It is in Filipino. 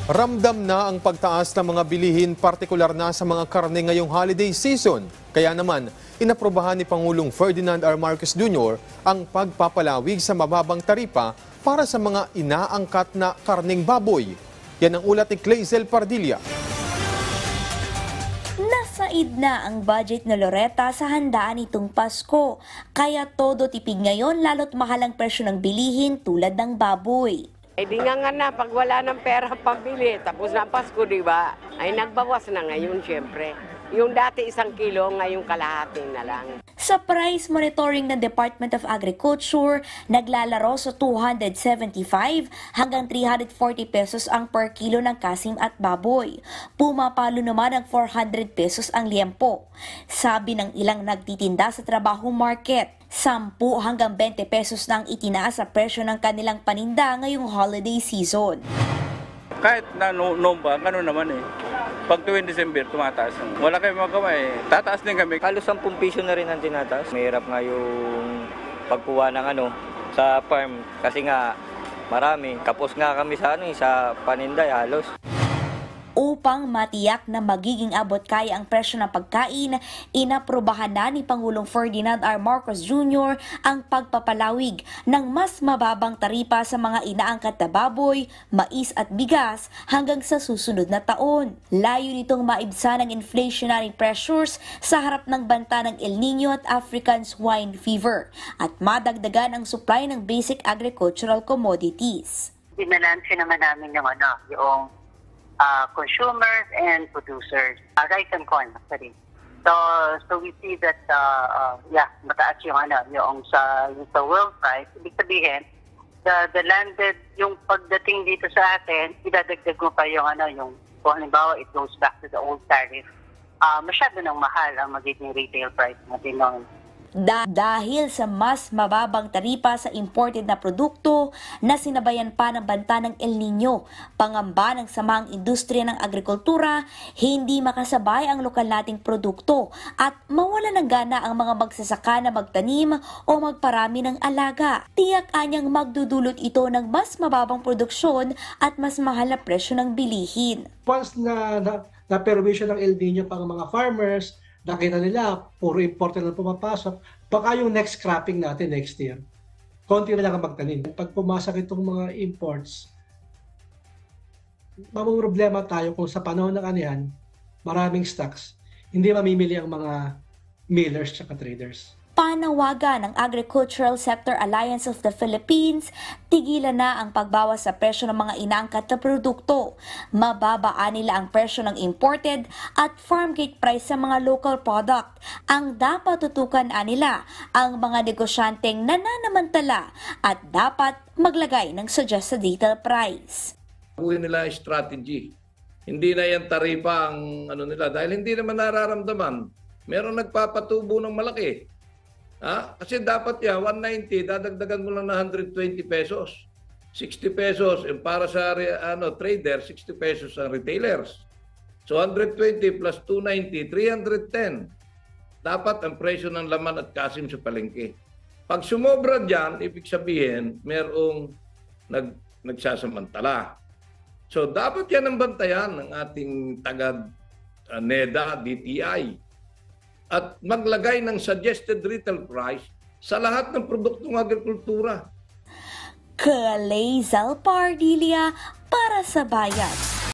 Ramdam na ang pagtaas ng mga bilihin, partikular na sa mga karne ngayong holiday season. Kaya naman, inaprubahan ni Pangulong Ferdinand R. Marcos Jr. ang pagpapalawig sa mababang taripa para sa mga inaangkat na karneng baboy. Yan ang ulat ni Clazel Pardilla. Nasaid na ang budget na Loretta sa handaan nitong Pasko. Kaya todo tipid ngayon lalo't mahal ang presyo ng bilihin tulad ng baboy. Eh di nga na, pag wala ng pera pambili, tapos na Pasko, di ba? Ay nagbawas na ngayon, syempre. Yung dati 1 kilo, ngayong kalahati na lang. Sa price monitoring ng Department of Agriculture, naglalaro sa 275 hanggang 340 pesos ang per kilo ng kasim at baboy. Pumapalo naman ang 400 pesos ang liempo. Sabi ng ilang nagtitinda sa trabaho market, 10 hanggang 20 pesos na ang itinaas sa presyo ng kanilang paninda ngayong holiday season. Kahit na noon ba, gano'n naman eh. Pag tuwing December, tumataas. Wala kayong magawa eh. Tataas din kami. Halos 10 piso na rin ang tinataas. Mahirap nga yung pagkuha ng sa farm. Kasi nga marami. Kapos nga kami sa paninday halos. Upang matiyak na magiging abot kaya ang presyo ng pagkain, inaprubahan na ni Pangulong Ferdinand R. Marcos Jr. ang pagpapalawig ng mas mababang taripa sa mga inaangkat na baboy, mais at bigas hanggang sa susunod na taon. Layo nitong maibsan ang inflationary pressures sa harap ng banta ng El Nino at African swine fever at madagdagan ang supply ng basic agricultural commodities. Binalanse naman namin yung consumers and producers, rice and corn actually. So we see that mataas yung sa world price. Ibig sabihin, the landed yung pagdating dito sa atin, idadagdag mo pa yung kung halimbawa it goes back to the old tariff. Masyado nang mahal ang magiging retail price natin noon. Dahil sa mas mababang taripa sa imported na produkto na sinabayan pa ng banta ng El Nino, pangamba ng samahang industriya ng agrikultura, hindi makasabay ang lokal nating produkto at mawala ng gana ang mga magsasaka na magtanim o magparami ng alaga. Tiyak anyang magdudulot ito ng mas mababang produksyon at mas mahal na presyo ng bilihin. Once na permission ng El Nino pang mga farmers, nakita nila, puro imported na pumapasok, baka yung next cropping natin next year, konti na lang ang magtanim. Pag pumasok itong mga imports, mamumroblema tayo kung sa panahon ng anihan, maraming stocks, hindi mamimili ang mga millers at traders. Panawagan ng Agricultural Sector Alliance of the Philippines, tigilan na ang pagbawas sa presyo ng mga inaangkat na produkto. Mababaan nila ang presyo ng imported at farm gate price sa mga local product. Ang dapat tutukan nila ang mga negosyanteng nananamantala at dapat maglagay ng suggested retail price. Gawin nila strategy. Hindi na yan taripa ang nila dahil hindi naman nararamdaman. Meron nagpapatubo ng malaki. Kasi dapat 190, dadagdagan mo lang na 120 pesos. 60 pesos para sa trader, 60 pesos ang retailers. So 120 plus 290, 310. Dapat ang presyo ng laman at kasim sa palengke. Pag sumobra dyan, ibig sabihin, merong nagsasamantala. So dapat yan ang bantayan ng ating taga-NEDA, DTI. At maglagay ng suggested retail price sa lahat ng produktong agrikultura. Clazel Pardilla para sa Bayan.